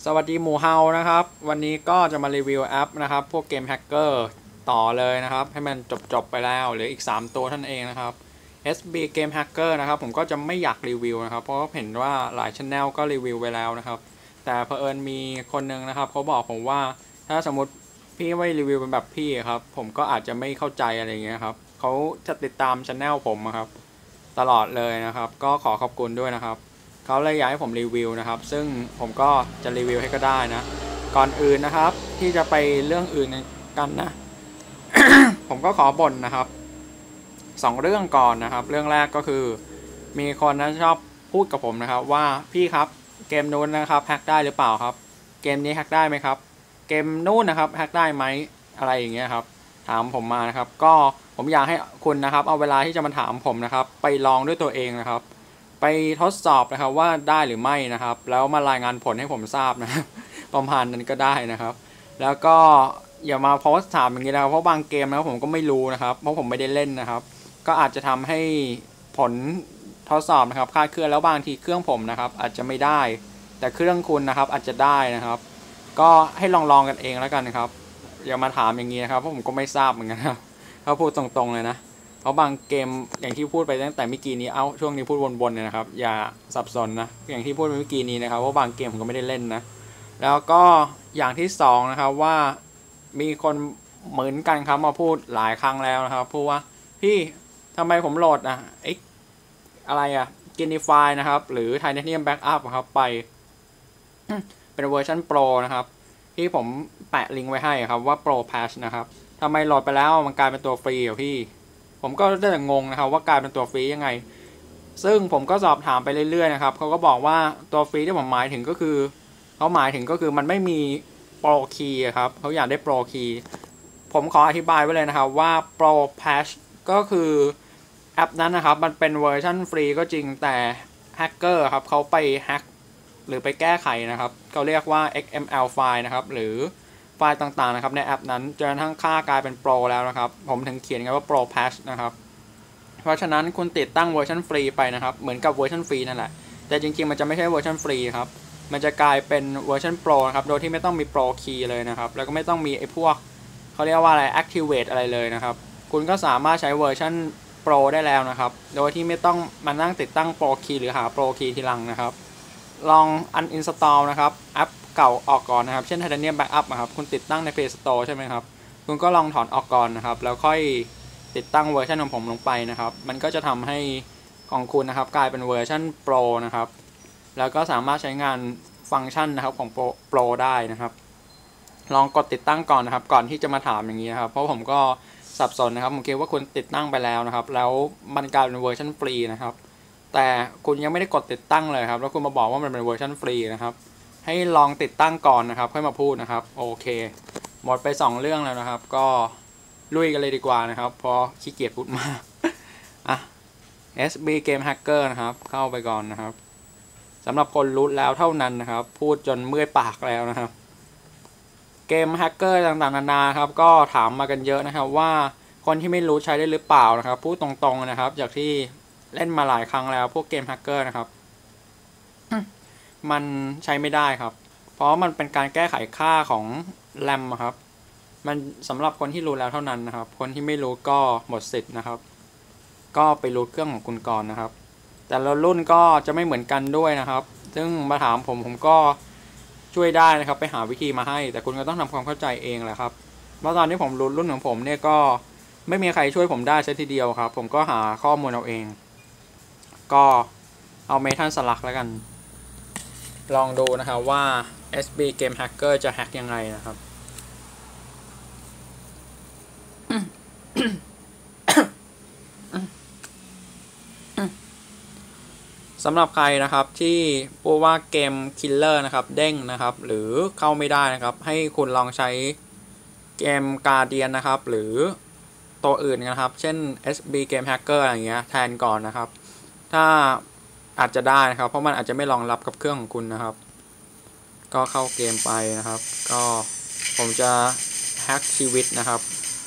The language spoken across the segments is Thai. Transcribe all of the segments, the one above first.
สวัสดีหมูเฮานะครับวันนี้ก็จะมารีวิวแอปนะครับพวกเกมแฮกเกอร์ต่อเลยนะครับให้มันจบไปแล้วเหลืออีก3ตัวท่านเองนะครับ SB Game Hacker นะครับผมก็จะไม่อยากรีวิวนะครับเพราะเห็นว่าหลาย channel ก็รีวิวไปแล้วนะครับแต่เผอิญมีคนนึงนะครับเขาบอกผมว่าถ้าสมมติพี่ไม่รีวิวเป็นแบบพี่ครับผมก็อาจจะไม่เข้าใจอะไรเงี้ยครับเขาจะติดตาม channel ผมครับตลอดเลยนะครับก็ขอขอบคุณด้วยนะครับเขาเลยอยากให้ผมรีวิวนะครับซึ่งผมก็จะรีวิวให้ก็ได้นะก่อนอื่นนะครับที่จะไปเรื่องอื่นกันนะ ผมก็ขอบ่นนะครับ2เรื่องก่อนนะครับเรื่องแรกก็คือมีคนนั้นชอบพูดกับผมนะครับว่าพี่ครับเกมนู้นนะครับแฮกได้หรือเปล่าครับเกมนี้แฮกได้ไหมครับเกมนู้นนะครับแฮกได้ไหมอะไรอย่างเงี้ยครับถามผมมานะครับก็ผมอยากให้คุณนะครับเอาเวลาที่จะมาถามผมนะครับไปลองด้วยตัวเองนะครับไปทดสอบนะครับว่าได้หรือไม่นะครับแล้วมารายงานผลให้ผมทราบนะครับประมาณนั้นก็ได้นะครับแล้วก็อย่ามาโพสต์ถามอย่างนี้นะครับเพราะบางเกมนะครับผมก็ไม่รู้นะครับเพราะผมไม่ได้เล่นนะครับก็อาจจะทำให้ผลทดสอบนะครับคลาดเคลื่อนแล้วบางทีเครื่องผมนะครับอาจจะไม่ได้แต่เครื่องคุณนะครับอาจจะได้นะครับก็ให้ลองกันเองแล้วกันนะครับอย่ามาถามอย่างนี้นะครับเพราะผมก็ไม่ทราบเหมือนกันครับเขาพูดตรงๆเลยนะเพราะบางเกมอย่างที่พูดไปตั้งแต่เมื่อกี้นี้ช่วงนี้พูดวนๆเนี่ยนะครับอย่าสับสนนะอย่างที่พูดไปเมื่อกี้นี้นะครับว่าบางเกมผมก็ไม่ได้เล่นนะแล้วก็อย่างที่2นะครับว่ามีคนเหมือนกันครับมาพูดหลายครั้งแล้วนะครับพูดว่าพี่ทำไมผมโหลดอะไรกินิฟายนะครับหรือ Titanium Backup ครับไปเป็นเวอร์ชันโปรนะครับที่ผมแปะลิงก์ไว้ให้ครับว่า Pro Patch นะครับทำไมโหลดไปแล้วมันกลายเป็นตัวฟรีอ่ะพี่ผมก็ได้แต่งงนะครับว่ากลายเป็นตัวฟรียังไงซึ่งผมก็สอบถามไปเรื่อยๆนะครับเขาก็บอกว่าตัวฟรีที่ผมหมายถึงก็คือเขาหมายถึงก็คือมันไม่มีโปรคีย์ครับเขาอยากได้โปรคีย์ผมขออธิบายไว้เลยนะครับว่า Pro Patch ก็คือแอปนั้นนะครับมันเป็นเวอร์ชันฟรีก็จริงแต่แฮกเกอร์ครับเขาไปแฮกหรือไปแก้ไขนะครับเขาเรียกว่า XML ไฟล์นะครับหรือไฟล์ต่างๆนะครับในแอปนั้นจนกระทั่งค่ากลายเป็นโปรแล้วนะครับผมถึงเขียนกันว่า Pro Patch นะครับเพราะฉะนั้นคุณติดตั้งเวอร์ชันฟรีไปนะครับเหมือนกับเวอร์ชันฟรีนั่นแหละแต่จริงๆมันจะไม่ใช่เวอร์ชันฟรีครับมันจะกลายเป็นเวอร์ชันโปรนะครับโดยที่ไม่ต้องมีโปรคีย์เลยนะครับแล้วก็ไม่ต้องมีไอ้พวกเขาเรียกว่าอะไร Activate อะไรเลยนะครับคุณก็สามารถใช้เวอร์ชันโปรได้แล้วนะครับโดยที่ไม่ต้องมานั่งติดตั้งโปรคีย์หรือหาโปรคีย์ทีหลังนะครับลอง uninstall นะครับแอปเก่าออกก่อนนะครับเช่น Titanium Backup นะครับคุณติดตั้งใน Play Store ใช่ไหมครับคุณก็ลองถอนออกก่อนนะครับแล้วค่อยติดตั้งเวอร์ชันของผมลงไปนะครับมันก็จะทำให้ของคุณนะครับกลายเป็นเวอร์ชันโปรนะครับแล้วก็สามารถใช้งานฟังก์ชันนะครับของโปรได้นะครับลองกดติดตั้งก่อนนะครับก่อนที่จะมาถามอย่างนี้นะครับเพราะผมก็สับสนนะครับผมคิดว่าคุณติดตั้งไปแล้วนะครับแล้วมันกลายเป็นเวอร์ชันฟรีนะครับแต่คุณยังไม่ได้กดติดตั้งเลยครับแล้วคุณมาบอกว่ามันเป็นเวอร์ชันฟรีนะครับให้ลองติดตั้งก่อนนะครับค่อยมาพูดนะครับโอเคหมดไป2เรื่องแล้วนะครับก็ลุยกันเลยดีกว่านะครับเพราะขี้เกียจพูดมากอ่ะ SB Game Hacker นะครับเข้าไปก่อนนะครับสำหรับคนรู้แล้วเท่านั้นนะครับพูดจนเมื่อยปากแล้วนะครับเกมแฮกเกอร์ต่างๆนานาครับก็ถามมากันเยอะนะครับว่าคนที่ไม่รู้ใช้ได้หรือเปล่านะครับพูดตรงๆนะครับจากที่เล่นมาหลายครั้งแล้วพวกเกมแฮกเกอร์นะครับมันใช้ไม่ได้ครับเพราะมันเป็นการแก้ไขค่าของแรมครับมันสำหรับคนที่รู้แล้วเท่านั้นนะครับคนที่ไม่รู้ก็หมดสิทธิ์นะครับก็ไปรูทเครื่องของคุณก่อนนะครับแต่ละรุ่นก็จะไม่เหมือนกันด้วยนะครับซึ่งมาถามผมก็ช่วยได้นะครับไปหาวิธีมาให้แต่คุณก็ต้องทำความเข้าใจเองแหละครับเพราะตอนที่ผมรุ่นของผมเนี่ยก็ไม่มีใครช่วยผมได้ซะทีเดียวครับผมก็หาข้อมูลเอาเองก็เอาเมทัลสลักแล้วกันลองดูนะครับว่า SB Game Hacker จะแฮกยังไงนะครับสำหรับใครนะครับที่พูดว่าเกมคิลเลอร์นะครับเด้งนะครับหรือเข้าไม่ได้นะครับให้คุณลองใช้เกมการ์เดียนนะครับหรือตัวอื่นนะครับเช่น SB Game Hacker อะไรเงี้ยแทนก่อนนะครับถ้าอาจจะได้นะครับเพราะมันอาจจะไม่รองรับกับเครื่องของคุณนะครับก็เข้าเกมไปนะครับก็ผมจะแฮกชีวิตนะครับ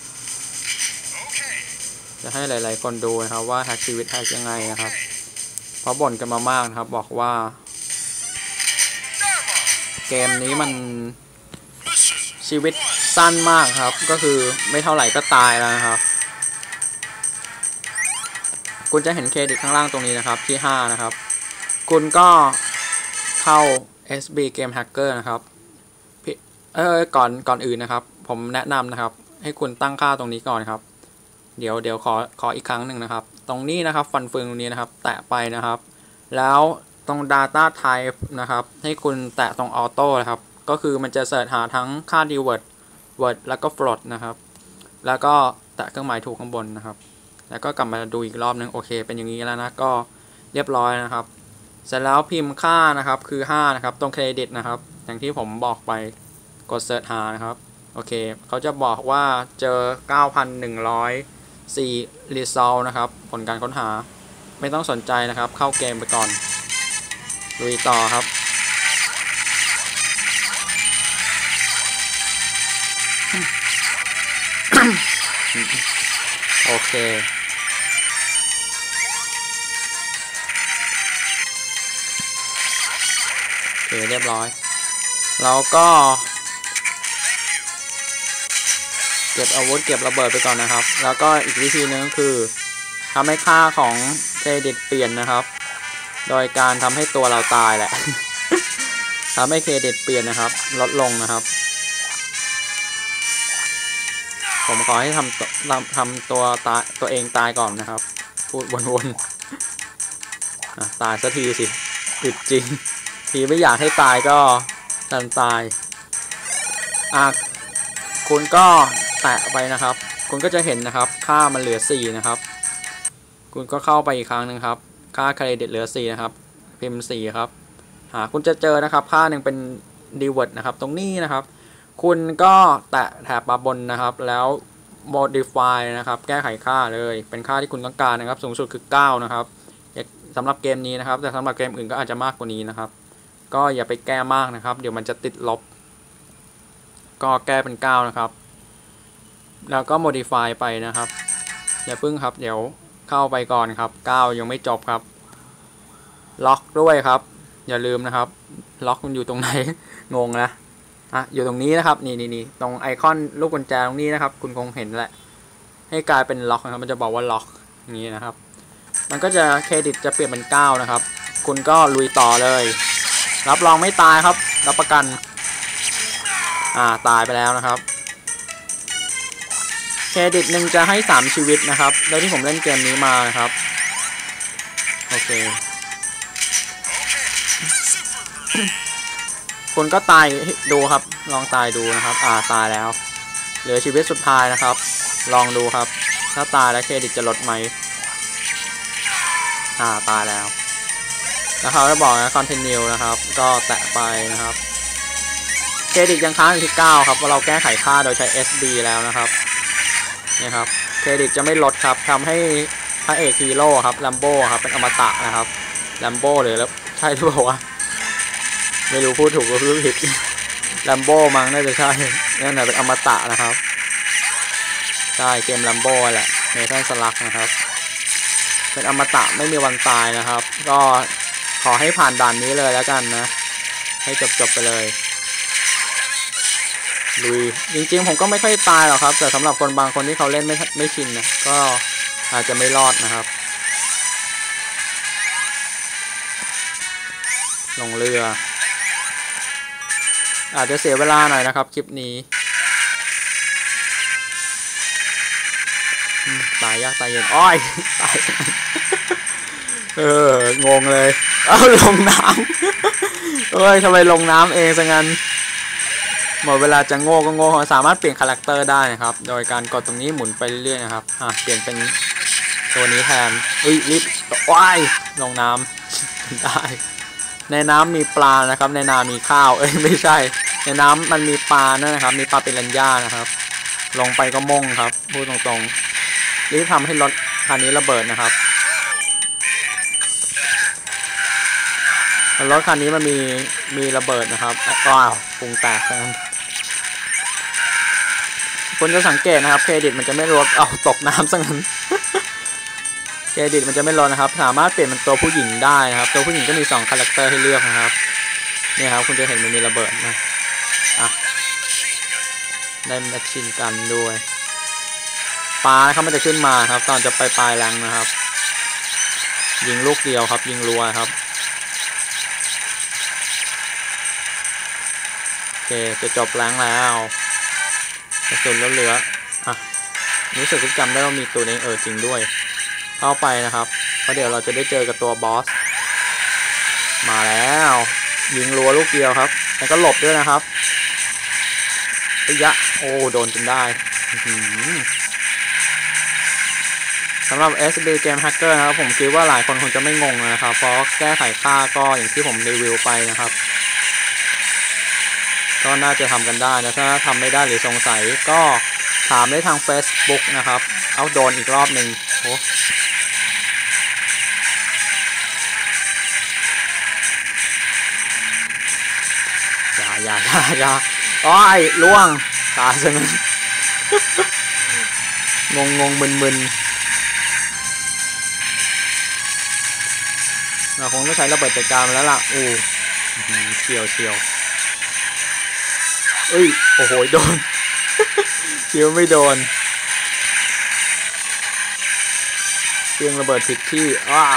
จะให้หลายๆคนดูนะครับว่าแฮกชีวิตแฮกยังไงนะครับเพราะบ่นกันมามากนะครับบอกว่าเกมนี้มันชีวิตสั้นมากครับก็คือไม่เท่าไหร่ก็ตายแล้วนะครับคุณจะเห็นเครดิตข้างล่างตรงนี้นะครับที่5นะครับคุณก็เข้า SB Game Hacker นะครับก่อนอื่นนะครับผมแนะนำนะครับให้คุณตั้งค่าตรงนี้ก่อนครับเดี๋ยวขออีกครั้งหนึ่งนะครับตรงนี้นะครับฟันเฟืองตรงนี้นะครับแตะไปนะครับแล้วตรง Data Type นะครับให้คุณแตะตรง Auto นะครับก็คือมันจะเสิร์ชหาทั้งค่า Dword Word แล้วก็ Float นะครับแล้วก็แตะเครื่องหมายถูกข้างบนนะครับแล้วก็กลับมาดูอีกรอบนึงโอเคเป็นอย่างนี้แล้วนะก็เรียบร้อยนะครับเสร็จแล้วพิมพ์ค่านะครับคือ5นะครับตรงเครดิตนะครับอย่างที่ผมบอกไปกดเสิร์ชหานะครับโอเคเขาจะบอกว่าเจอ 9,104 result นะครับผลการค้นหาไม่ต้องสนใจนะครับเข้าเกมไปก่อนลุยต่อครับโอเคเรียบร้อยแล้วก็เก็บอาวุธเก็บระเบิดไปก่อนนะครับแล้วก็อีกวิธีนึงคือทำให้ค่าของเครดิตเปลี่ยนนะครับโดยการทำให้ตัวเราตายแหละ ทำให้เครดิตเปลี่ยนนะครับลดลงนะครับผมขอให้ทำตัวเองตายก่อนนะครับพูดวนๆตายสักทีสิอึดจริงทีไม่อยากให้ตายก็ดันตายคุณก็แตะไปนะครับคุณก็จะเห็นนะครับค่ามันเหลือ4นะครับคุณก็เข้าไปอีกครั้งนึงครับค่าเครดิตเหลือ4นะครับพิมพ์4ครับคุณจะเจอนะครับค่าหนึ่งเป็น Dword นะครับตรงนี้นะครับคุณก็แตะแถบมาบนนะครับแล้ว modify นะครับแก้ไขค่าเลยเป็นค่าที่คุณต้องการนะครับสูงสุดคือ9นะครับสำหรับเกมนี้นะครับแต่สำหรับเกมอื่นก็อาจจะมากกว่านี้นะครับก็อย่าไปแก้มากนะครับเดี๋ยวมันจะติดลบก็แก้เป็น9นะครับแล้วก็ modify ไปนะครับอย่าพึ่งครับเดี๋ยวเข้าไปก่อนครับ9ยังไม่จบครับล็อกด้วยครับอย่าลืมนะครับล็อกมันอยู่ตรงไหน งงนะอยู่ตรงนี้นะครับนี่ตรงไอคอนลูกกุญแจตรงนี้นะครับคุณคงเห็นแหละให้กลายเป็นล็อกนะครับมันจะบอกว่าล็อกอย่างนี้นะครับมันก็จะเครดิตจะเปลี่ยนเป็น9นะครับคุณก็ลุยต่อเลยรับรองไม่ตายครับรับประกันตายไปแล้วนะครับเครดิตหนึ่งจะให้3ชีวิตนะครับแล้วที่ผมเล่นเกมนี้มานะครับโอเค คุณก็ตายดูครับลองตายดูนะครับตายแล้วเหลือชีวิตสุดท้ายนะครับลองดูครับถ้าตายแล้วเครดิตจะลดไหมตายแล้วเขาจะบอกนะ continue นะครับก็แตะไปนะครับเครดิตยังค้างอยู่ที่9ครับว่าเราแก้ไขค่าโดยใช้ SB แล้วนะครับนี่ครับเครดิตจะไม่ลดครับทำให้พระเอกฮีโร่ครับลัมโบ้ครับเป็นอมตะนะครับลัมโบ้หรือแล้วใช่หรือเปล่าวะไม่รู้พูดถูกหรือพูดผิดลัมโบ้มั้งน่าจะใช่นั่นแหละเป็นอมตะนะครับใช่เกมลัมโบ้แหละเมทัลสลักนะครับเป็นอมตะไม่มีวันตายนะครับก็ขอให้ผ่านด่านนี้เลยแล้วกันนะให้จบไปเลยลุยจริงๆผมก็ไม่ค่อยตายหรอกครับแต่สำหรับคนบางคนที่เขาเล่นไม่ชินนะก็อาจจะไม่รอดนะครับลงเรืออาจจะเสียเวลาหน่อยนะครับคลิปนี้ตายยากตายเย็นอ้อยตายงงเลยลงน้ำทำไมลงน้ำเองซะงั้นหมดเวลาจะโง่ก็โง่สามารถเปลี่ยนคาแรคเตอร์ได้นะครับโดยการกดตรงนี้หมุนไปเรื่อยๆนะครับเปลี่ยนเป็นตัวนี้แทนรีบว้ายลงน้ำได้ในน้ำมีปลานะครับในนามีข้าวไม่ใช่ในน้ำมันมีปลานะครับมีปลาปิรันย่านะครับลงไปก็ม่งครับพูดตรงๆรีบทำให้รถคันนี้ระเบิดนะครับรถคันนี้มันมีระเบิดนะครับว้าวปุงแตกกันคุณจะสังเกตนะครับเครดิตมันจะไม่ลดตกน้ำซะงั้นเครดิตมันจะไม่ลดนะครับสามารถเปลี่ยนเป็นตัวผู้หญิงได้นะครับตัวผู้หญิงก็มี2คาแรคเตอร์ให้เลือกนะครับเนี่ยครับคุณจะเห็นมันมีระเบิดนะอ่ะได้แมชชีนกันด้วยปลาครับมันจะขึ้นมาครับตอนจะไปปลายแรงนะครับยิงลูกเดียวครับยิงรัวครับโอเคจะจบแรงแล้วกระสุนเหลืออ่ะรู้สึกจำได้ว่ามีตัวนี้จริงด้วยเข้าไปนะครับเพราะเดี๋ยวเราจะได้เจอกับตัวบอสมาแล้วยิงรัวลูกเดียวครับแล้วก็หลบด้วยนะครับระยะโอ้โดนจนได้สำหรับ SB Game Hacker นะครับผมคิดว่าหลายคนคงจะไม่งงนะครับเพราะแก้ไขค่าก็อย่างที่ผมรีวิวไปนะครับก็น่าจะทำกันได้นะถ้าทำไม่ได้หรือสงสัยก็ถามได้ทาง Facebook นะครับเอาโดนอีกรอบหนึ่งโอ้อย่าอ้อยล่วงตายซะงั้นงงมึนเราคงไม่ใช้ระเบิดจัดการแล้วล่ะโอ้เฉียวเอ้ยโอ้โหโดนคิวไม่โดนเพียงระเบิดผิดที่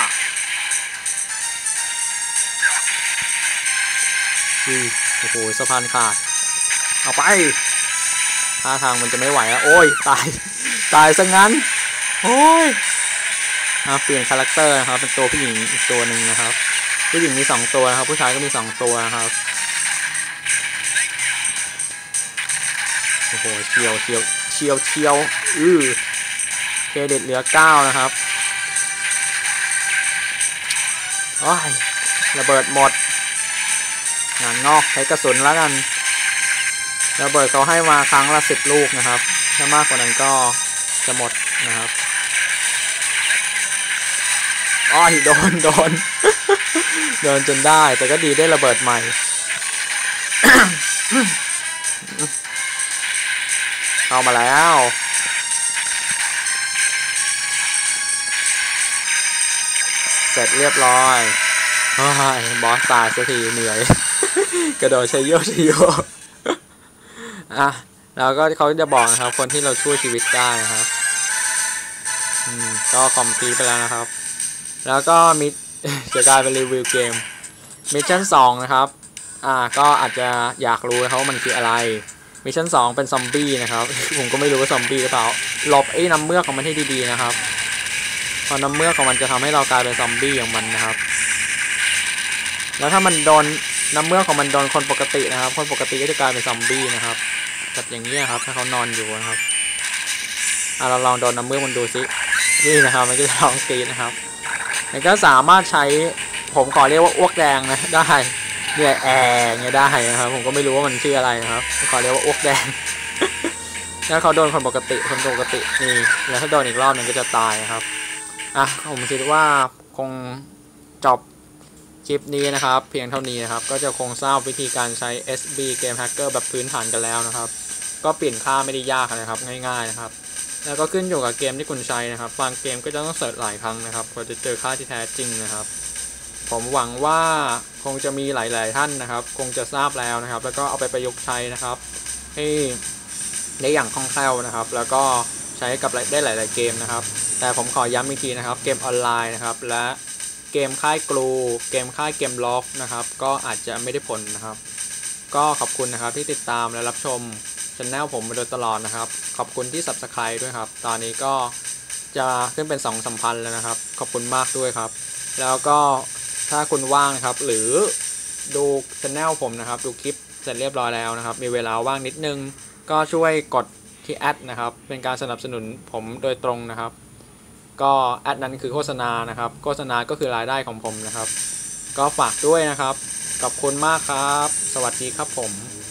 โอ้โหสะพานขาดเอาไปท่าทางมันจะไม่ไหวแล้วโอ้ยตายซะงั้นโอ้ยเปลี่ยนคาแรคเตอร์นะครับเป็นตัวผู้หญิงอีกตัวหนึ่งนะครับผู้หญิงมี2ตัวนะครับผู้ชายก็มี2ตัวนะครับโอ้โหเชียวเครดิตเหลือ9นะครับโอ้ยระเบิดหมดงานงอกใช้กระสุนแล้วกันระเบิดเขาให้มาครั้งละ10 ลูกนะครับถ้ามากกว่านั้นก็จะหมดนะครับอ้อยโดนจนได้แต่ก็ดีได้ระเบิดใหม่ เข้ามาแล้วเสร็จเรียบร้อยบอสตายสักทีเหนื่อย กระโดดชัยโยแล้วก็เขาจะบอกนะครับคนที่เราช่วยชีวิตได้นะครับก็คอมพลีทไปแล้วนะครับแล้วก็มิจะกลายเป็นรีวิวเกมมิชชั่น2นะครับก็อาจจะอยากรู้นะครับว่ามันคืออะไรมิชชั่น2เป็นซอมบี้นะครับผมก็ไม่รู้ว่าซอมบี้หรือเปล่าหลบน้ำเมือกของมันให้ดีๆนะครับพอน้ำเมือกของมันจะทำให้เรากลายเป็นซอมบี้อย่างมันนะครับแล้วถ้ามันโดนน้ำเมือกของมันโดนคนปกตินะครับคนปกติก็จะกลายเป็นซอมบี้นะครับแบบอย่างนี้ครับถ้าเขานอนอยู่นะครับเราลองโดนน้ำเมือกมันดูสินี่นะครับมันก็จะลองตีนะครับมันก็สามารถใช้ผมขอเรียกว่าอ้วกแดงนะได้เนี่ยเนี่ยได้นะครับผมก็ไม่รู้ว่ามันชื่ออะไรนะครับขอเรียกว่าอ้วกแดงถ้าเขาโดนคนปกตินี่แล้วถ้าโดนอีกรอบนึงก็จะตายครับผมคิดว่าคงจบคลิปนี้นะครับเพียงเท่านี้นะครับก็จะคงทราบวิธีการใช้ SB Game Hacker แบบพื้นฐานกันแล้วนะครับก็เปลี่ยนค่าไม่ได้ยากนะครับง่ายๆนะครับแล้วก็ขึ้นอยู่กับเกมที่คุณใช้นะครับบางเกมก็จะต้องเสิร์ชหลายครั้งนะครับกว่าจะเจอค่าที่แท้จริงนะครับผมหวังว่าคงจะมีหลายๆท่านนะครับคงจะทราบแล้วนะครับแล้วก็เอาไปประยุกต์ใช้นะครับให้ได้อย่างคล่องแคล่วนะครับแล้วก็ใช้กับได้หลายๆเกมนะครับแต่ผมขอย้ำอีกทีนะครับเกมออนไลน์นะครับและเกมค่ายกลูเกมค่ายเกมล็อกนะครับก็อาจจะไม่ได้ผลนะครับก็ขอบคุณนะครับที่ติดตามและรับชมchannel ผมมาโดยตลอดนะครับขอบคุณที่ Subscribe ด้วยครับตอนนี้ก็จะขึ้นเป็น2,000 แล้วนะครับขอบคุณมากด้วยครับแล้วก็ถ้าคุณว่างนะครับหรือดู channel ผมนะครับดูคลิปเสร็จเรียบร้อยแล้วนะครับมีเวลาว่างนิดนึงก็ช่วยกดที่แอดนะครับเป็นการสนับสนุนผมโดยตรงนะครับก็แอดนั้นคือโฆษณานะครับโฆษณาก็คือรายได้ของผมนะครับก็ฝากด้วยนะครับขอบคุณมากครับสวัสดีครับผม